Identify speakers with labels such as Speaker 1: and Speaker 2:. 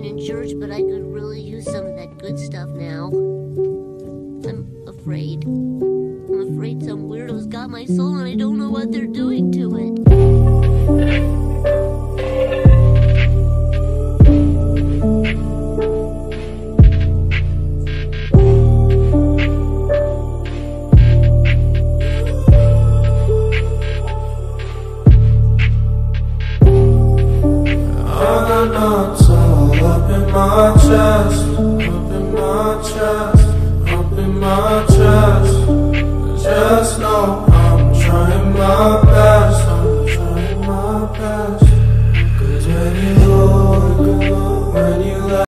Speaker 1: singing in church, but I could really use some of that good stuff now. I'm afraid. I'm afraid some weirdos got my soul and I don't know what they're doing to it.
Speaker 2: All the knots all up in my chest.